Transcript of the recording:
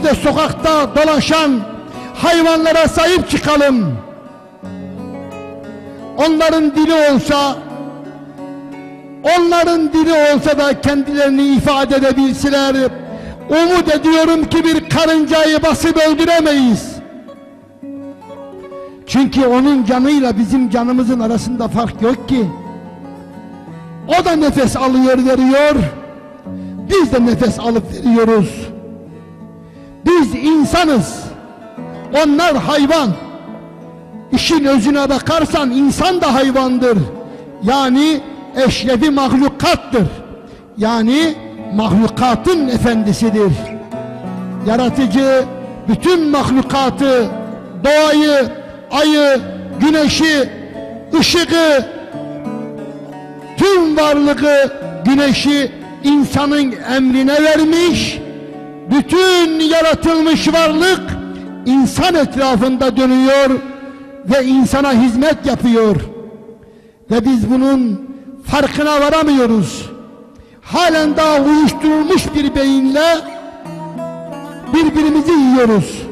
Biz de sokakta dolaşan hayvanlara sahip çıkalım. Onların dili olsa da kendilerini ifade edebilseler, umut ediyorum ki bir karıncayı basıp öldüremeyiz. Çünkü onun canıyla bizim canımızın arasında fark yok ki. O da nefes alıyor, veriyor. Biz de nefes alıp veriyoruz. Biz insanız. Onlar hayvan. İşin özüne bakarsan insan da hayvandır. Yani eşrefi mahlukattır. Yani mahlukatın efendisidir. Yaratıcı bütün mahlukatı, doğayı, ayı, güneşi, ışığı, tüm varlığı, güneşi insanın emrine vermiş. Bütün yaratılmış varlık insan etrafında dönüyor ve insana hizmet yapıyor. Ve biz bunun farkına varamıyoruz. Halen daha uyuşturulmuş bir beyinle birbirimizi yiyoruz.